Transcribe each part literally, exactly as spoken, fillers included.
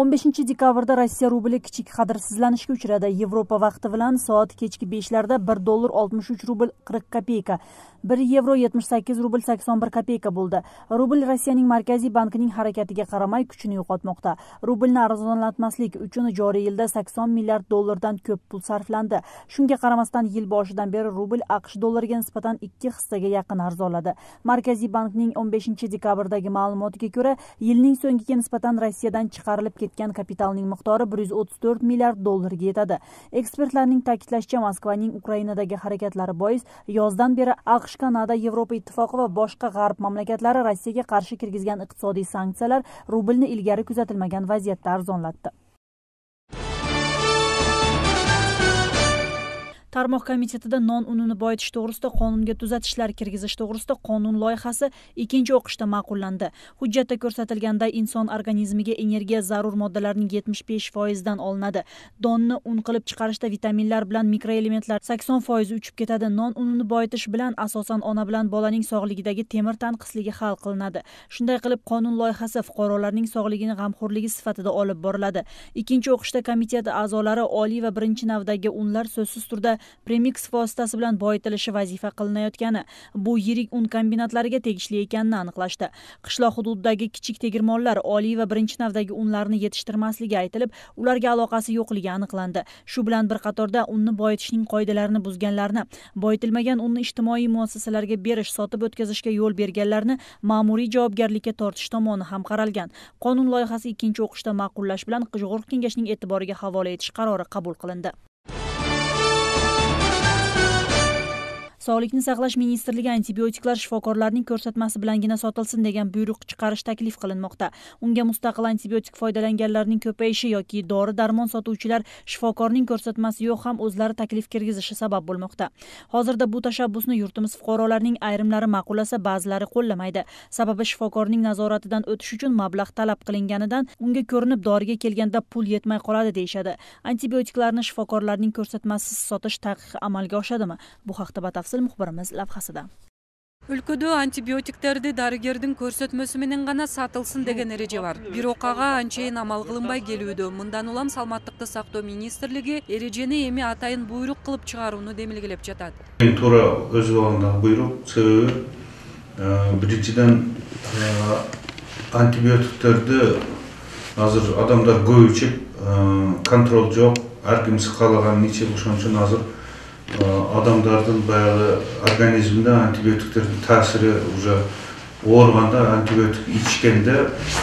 o'n beshinchi dekabrda Rossiya rubli kichik qadrsizlanishga uchradi. Yevropa vaqti bilan soat kechki beshlarda bir dollar oltmish uch rubl qirq kopeyka, bir yevro yetmish sakkiz rubl sakson bir kopeyka bo'ldi. Rubl Rossiyaning Markaziy bankining harakatiga qaramay kuchini yo'qotmoqda. Rublni arzonlatmaslik uchun joriy yilda sakson milliard dollardan ko'p pul sarflandi. Shunga qaramasdan yil boshidan beri rubl AQSh dollariga nisbatan ikki hissaga yaqin arzonladi. Markaziy bankning o'n beshinchi dekabrdagi ma'lumotiga ko'ra, yilning so'ngiga nisbatan Rossiyadan chiqarilib ketgan kapitalning miqdori bir yuz o'ttiz to'rt milliard dollarga yetadi. Ekspertlarning ta'kidlashicha, Moskvaning Ukrainadagi harakatlari bois yozdan beri AQSh, Kanada, Yevropa ittifoqi va boshqa g'arb mamlakatlari Rossiyaga qarshi kirgizgan iqtisodiy sanksiyalar rublni ilgari kuzatilmagan vaziyatda arzonlatdi. Tarmoq komitetida non unini boyitish to'g'risida qonunga tuzatishlar kirgizish to'g'risida qonun loyihasi ikkinchi o'qishda ma'qullandi. Hujjatda ko'rsatilganday inson organizmiga energiya zarur moddalarning yetmish besh foizidan olinadi. Donni un qilib chiqarishda vitaminlar bilan mikroelementlar sakson foiz uchib ketadi. Non unini boyitish bilan asosan ona bilan bolaning sog'ligidagi temir tanqisligi hal qilinadi. Shunday qilib, qonun loyihasi fuqarolarning sog'ligini g'amxo'rligi sifatida olib boriladi. Ikkinchi o'qishda komitet a'zolari oliy va birinchi navdagi unlar so'zsiz turda premix vositasi bilan boyitilishi vazifa qilinayotgani, bu yirik un kombinatlariga tegishli ekanini aniqlashdi. Qishloq hududidagi kichik tegirmonlar oliy va birinchi navdagi unlarni yetishtirmasligi aytilib, ularga aloqasi yo'qligi aniqlandi. Shu bilan bir qatorda unni boyitishning qoidalarini buzganlarni, boyitilmagan unni ijtimoiy muassasalarga berish, sotib o'tkazishga yo'l berganlarni ma'muriy javobgarlikka tortish tomoni ham qaralgan. Qonun loyihasi ikkinchi o'qishda ma'qullash bilan Qo'shg'irq kengashining e'tiboriga havola etish qarori qabul qilindi. Sog'liqni saqlash ministrligi antibiotiklar shifokorlarning ko'rsatmasi bilangina sotilsin degan buyruq chiqarish taklif qilinmoqda. Unga mustaqil antibiotik foydalanganlarning ko'payishi yoki dori-darmon sotuvchilar shifokorning ko'rsatmasi yo'q ham o'zlari taklif kirgizishi sabab bo'lmoqda. Hozirda bu tashabbusni yurtimiz fuqarolarining ayrimlari ma'qullasa, ba'zilari qo'llamaydi. Sababi shifokorning nazoratidan o'tish uchun mablag' talab qilinganidan unga ko'rinib doriga kelganda pul yetmay qoladi deyshadi. Antibiotiklarni shifokorlarning ko'rsatmasisiz sotish taqiqi amalga oshadimi? Bu haqda batafsil muxbirimiz lavhasida. Өлкөдө антибиотиктерди дарыгердин көрсөтмөсү менен гана сатылсын деген эреже бар. Бирок ага анчейин амал кылынбай келүүдө. Мындан улам Саламаттыкты сактоо министрлиги эрежени эми атайын буйрук кылып чыгарууну демилгелеп жатат. Туура өз убагында буйрук, себеби биринчиден антибиотиктерди азыр адамдар көп ичип, контроль жок, ар ким каалаганын ичип, ошон үчүн азыр адамдардын баягы организминде антибиотиктердин таасири уже оорганда, антибиотик ичкенде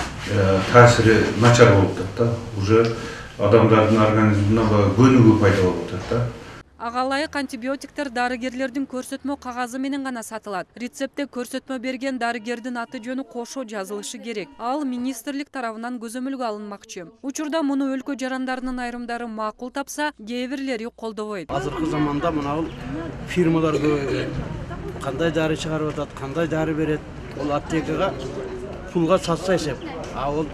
таасири начар болуп атат да. Уже адамдардын организмине көнүгүү пайда болуп атат да. Ага ылайык антибиотиктер дарыгерлердин көрсөтмө кагазы менен гана сатылат. Рецептте көрсөтмө берген дарыгердин аты жөнү кошо жазылышы керек. Ал министрлик тарабынан көзөмөлгө алынмакчы. Учурда муну өлкө жарандарынын айрымдары макул тапса, кээ бирлери колдобойт. Азыркы заманда мына фирмалар кандай дары чыгарып атат, кандай дары берет, ол аптекага пулга сатса эсеп. А ол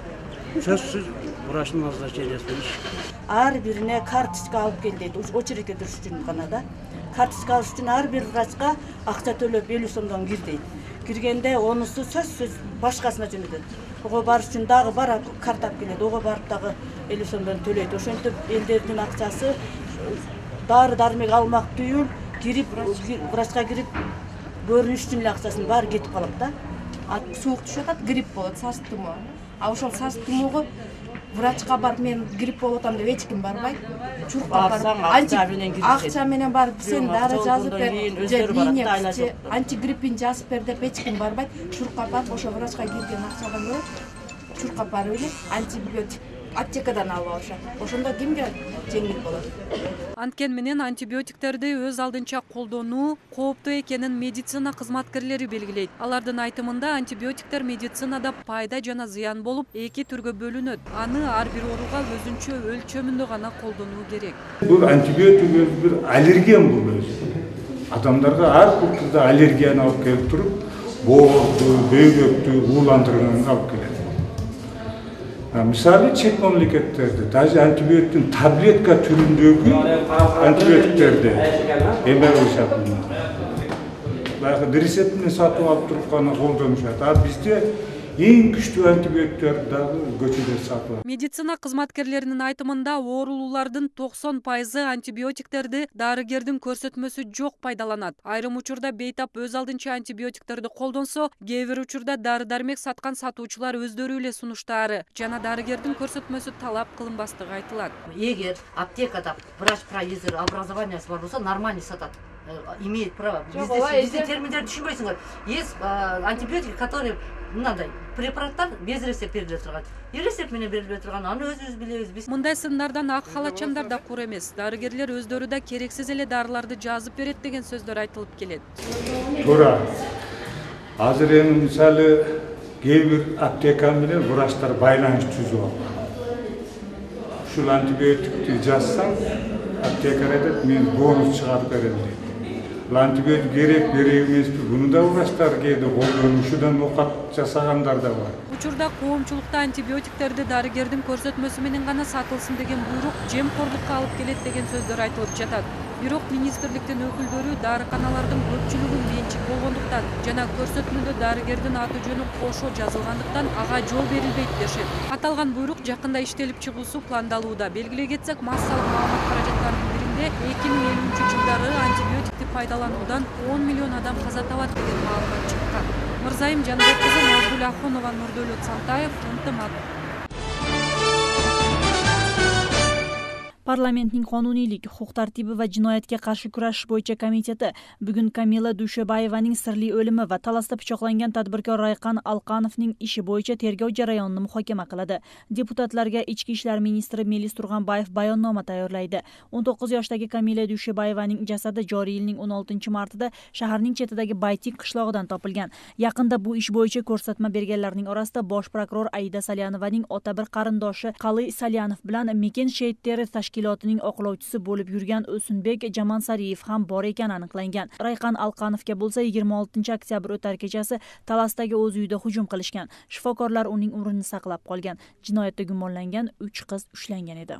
сөзсүз врачтын назначениесинен ар бирине карточка алып кел дейт, очередке туруш үчүн гана да. Карточка алыш үчүн ар бир врачка акча төлөп элүү сомдон кир дейт. Киргенде онусу сөзсүз башкасына жөнөтөт. Ого барыш үчүн дагы барат, карта алып келет, ого барып дагы элүү сомдон төлөйт. Ошентип элдердин акчасы дары-дармек алмак түгүл, кирип врачка кирип көрүнүштүн эле акчасынын баары кетип калат да. Суук түшүп атат, грипп болот, сас тумоо. А ошол сас тумоого врачка барып мен грипп болуп атам деп эч ким барбайт. Чуркап барып, акча менен барып сен дары жазып бер, же антигриппин жазып бер деп эч ким барбайт. Чуркап барып, ошо врачка кирген акчадан көрө чуркап барып эле антибиотик аптекадан алып алышат. Ошондо кимге жеңил болот? Анткен менен антибиотиктерди өз алдынча колдонуу кооптуу экенин медицина кызматкерлери белгилейт. Алардын айтымында антибиотиктер медицинада пайда жана зыян болуп, эки түргө бөлүнөт. Аны ар бир ооруга өзүнчө өлчөмүндө гана колдонуу керек. Бул антибиотик бир аллерген бул өзү. Адамдарга ар бир түрдө аллергияны алып келип туруп, боорду, бөйрөктү ууландырганга алып келет. Misali Çek memleketlerde, даже антибиотиктин таблетка түрүндөгү антибиотиктерди эмер болушат. Баягы рецепт менен сатып алып туруп гана колдонушат. А бизде эң күчтүү антибиотиктер дагы көчөдө сатылат. Медицина кызматкерлеринин айтымында оорулуулардын токсон пайызы антибиотиктерди дарыгердин көрсөтмөсү жок пайдаланат. Айрым учурда бейтап өз алдынча антибиотиктерди колдонсо, кээ бир учурда дары-дармек саткан сатуучулар өздөрү эле сунуштаары жана дарыгердин көрсөтмөсү талап кылынбастыгы айтылат. Эгер аптекада врач-провизор образованиясы бар болсо, нормально сатат. Имеет право. Бизде терминдерди түшүнбөйсүңөр. Есть антибиотики, которые мындай препараттар без рецепт бериле турган. Рецепт менен бериле турган, аны өзүбүз билебиз. Мындай сындардан ак халатчандар да кур эмес. Дарыгерлер өздөрү да керексиз эле дарыларды жазып берет деген сөздөр айтылып келет. Туура. Азыр эми мисалы кээ бир аптека менен врачтар байланыш түзүп алган. Ушул антибиотикти жазсаң, аптекар айтат, мен бонус чыгарып берем дейт. Антибиотик керек керек эмеспи? Буну да врачтар кээде колдонушудан окат жасагандар да бар. Учурда коомчулукта антибиотиктерди дарыгердин көрсөтмөсү менен гана сатылсын деген буйрук жемкорлукка алып келет деген сөздөр айтылып жатат. Бирок министрликтин өкүлдөрү дарыканалардын көпчүлүгү менчик болгондуктан жана көрсөтмөдө дарыгердин аты жөнү кошо жазылгандыктан ага жол берилбейт дешет. Аталган буйрук жакында иштелип чыгуусу пландалууда. Белгилей кетсек, массалык маалымат каражаттарынын биринде эки миң элүүнчү жылдары антибиотикти пайдалануудан он миллион адам каза табат деген маалымат чыккан. Мырзайым Жанбек кызы, Назгүл Ахунова, Нурдөлөт Сантаев, Ынтымак. Парламенттин конунийлик, хукук тартиби ва жиноятка каршы күрөш боюнча комитети бүгүн Камила Дүйшөбаеванын сырли өлүмү ва таласта пычокланган тадбиркор Райкан Алкановдун иши боюнча тергөө жараянын мухокема кылды. Депутатларга ички иштер министри Мелис Турганбаев баяннома тайырлайды. он тогуз жаштагы Камила Дүйшөбаеванын жасады жori yilning он алтынчы мартында шаарнын четидеги Байтик кышлогунан топулган. Якында бу иш боюнча көрсөтмө бергенлердин арасында бош прокурор Аида Салянованын ота бир карындошу Калы Салянов bilan Мекен шейиттери tashkilotining oqlovchisi bo'lib yurgan O'sunbek Jamansariyev ham bor ekani aniqlangan. Rayqan Alqanovga bo'lsa yigirma oltinchi oktyabr o'tar kechasi Talasdagi o'z uyida hujum qilishgan. Shifokorlar uning umrini saqlab qolgan. Jinoyatda gumonlangan uch qiz ushlangan edi.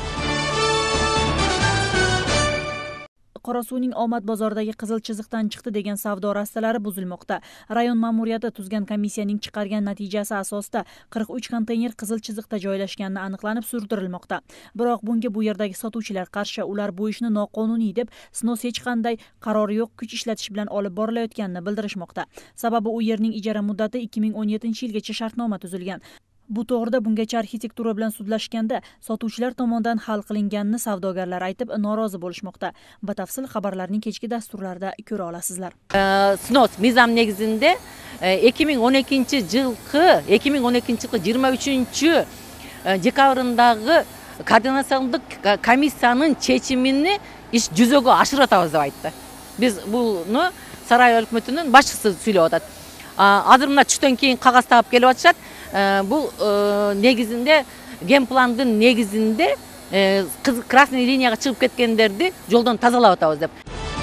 Qorasuvning omad bozoridagi qizil chiziqdan chiqdi degan savdo rastalari buzilmoqda. Rayon ma'muriyati tuzgan komissiyaning chiqargan natijasi asosida qirq uch konteyner qizil chiziqda joylashgani aniqlanib surdirilmoqda. Biroq bunga bu yerdagi sotuvchilar qarshi, ular bu ishni noqonuniy deb snos hech qanday qarori yo'q kuch ishlatish bilan olib borilayotganini bildirishmoqda. Sababi u yerning ijara muddati ikki ming o'n yettinchi yilgacha shartnoma tuzilgan. Bu to'g'rida bungacha arxitektura bilan sudlashganda sotuvchilar tomonidan hal qilinganini savdogarlar aytib norozi bo'lishmoqda. Batafsil xabarlarning kechki dasturlarida ko'ra olasizlar. Snos mizam negizinde ikki ming o'n ikkinchi yilgi ikki ming o'n ikkinchi yilgi yigirma uchinchi dekabrındagi koordinatsiyaning komissiyanın çeçimini iş жүзөгө ашыратабыз деп айтты. Biz bunu saray hökümetinin başçısı söylüyordu. Азыр мына түштөн кийин кагаз таап келип атышат. Бул негизинде генпландын негизинде красный линияга чыгып кеткендерди жолдон тазалап атабыз деп.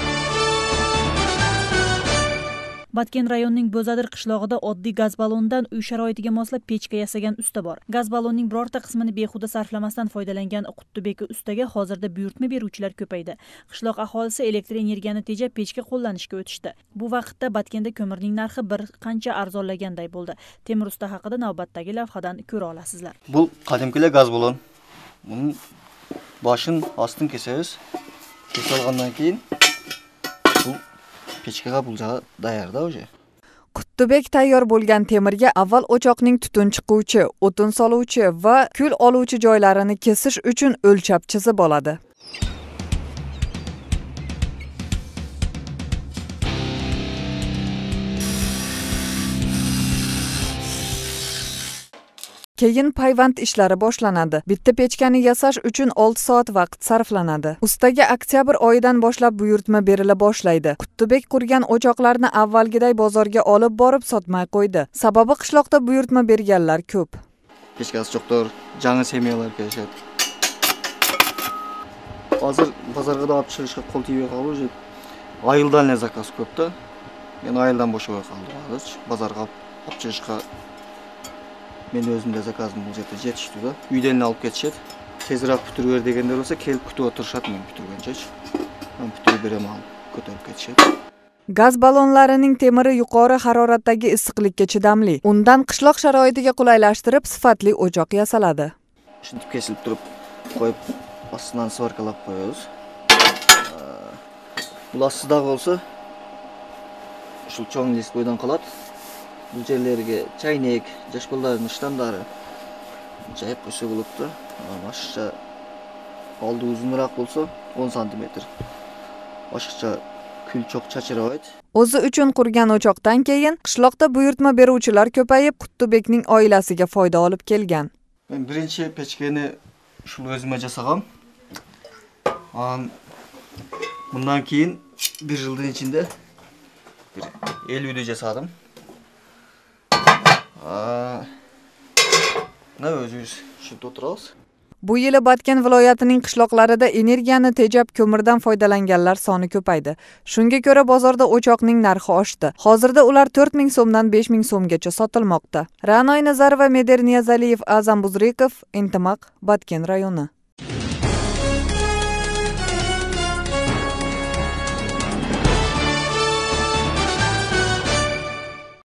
Баткен rayonining Bo'zadir qishlog'ida oddiy gaz ballonidan uy sharoitiga moslab pechka yasagan usta bor. Gaz ballonining birorta qismini behuda sarflamasdan foydalangan Quttubek ustaga hozirda buyurtma beruvchilar ko'paydi. Qishloq aholisi elektr energiyani tejab pechka qo'llanishga o'tishdi. Bu vaqtda Batken'da ko'mirning narxi bir qancha arzonlaganday bo'ldi. Temir usta haqida navbatdagi lavhadan ko'ra olasizlar. Bu qadimkilar gaz ballon. Bunun boshini ostini kesamiz. Kesib olgandan keyin bu pechkaga buljağı dayarda o'sha. Quttubek tayyor bo'lgan temirga avval o'choqning tutun chiquvchi, o'tin soluvchi va kul oluvchi joylarini kesish uchun o'lchab chizib oladi. Keyin payvand ishlari boshlanadi. Bitta pechkani yasash uchun olti soat vaqt sarflanadi. Ustaga oktyabr oyidan boshlab buyurtma berila boshlaydi. Quttubek qurgan o'choqlarni avvalgiday bozorga olib borib sotmay qo'ydi. Sababi qishloqda buyurtma berganlar ko'p. Pechkasi cho'qtor, жаңы семьялар kelishadi. Hozir bozorga olib chiqishga qo'l tiyib qoldi. Ayıldan zakaz ko'pda. Men ayıldan bo'shab qoldim hozir. Bozorga olib chiqishga men özümde zakazım bu жерде жетишти да. Үйден алып кетишет. Тезирээк бүтүрүп бер дегендер болсо, келип күтүп отурушат мен бүтүргөнчө. Мен бүтүрүп берем алып көтөрүп кетишет. Gaz ballonlarining temiri yuqori haroratdagi issiqlikka chidamli. Undan qishloq sharoitiga qulaylashtirib, sifatli o'choq yasaladi. Shintib kesilib turib, qo'yib, ostidan svarkalab qo'yamiz. Bular sizdag bo'lsa, shu cho'ng liskoydan qoladi. Bu yerlarga chaynak, yosh bolalarning shtamlari jayib qo'ysa bo'libdi. Boshqa oldi uzunroq bo'lsa o'n santimetr. Boshqa kul cho'q chachiraydi. O'zi uchun qurgan o'choqdan keyin qishloqda buyurtma beruvchilar ko'payib, Quttubekning oilasiga foyda olib kelgan. Men birinchi pechkani shu o'zimga jasag'am. Bundan keyin bir yilning ichida ellik uy jasadim. Ne o'zingiz shu o'tirasiz? Bu yili Batken viloyatining qishloqlarida energiyani tejab ko'mirdan foydalanganlar soni ko'paydi. Shunga ko'ra bozorda o'choqning narxi oshdi. Hozirda ular to'rt ming so'mdan besh ming so'mgacha sotilmoqda. Ra'noy Nazarova, Meder Niyazaliyev, Azam Buzrikov, Intimaq, Batken rayoni.